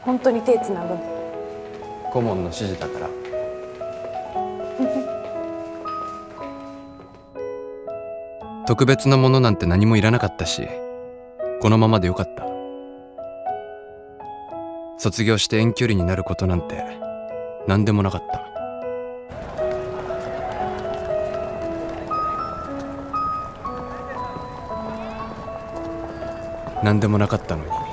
本当に手つなぐの？ 顧問の指示だから特別なものなんて何もいらなかったし、このままでよかった。卒業して遠距離になることなんて何でもなかった。何でもなかったのに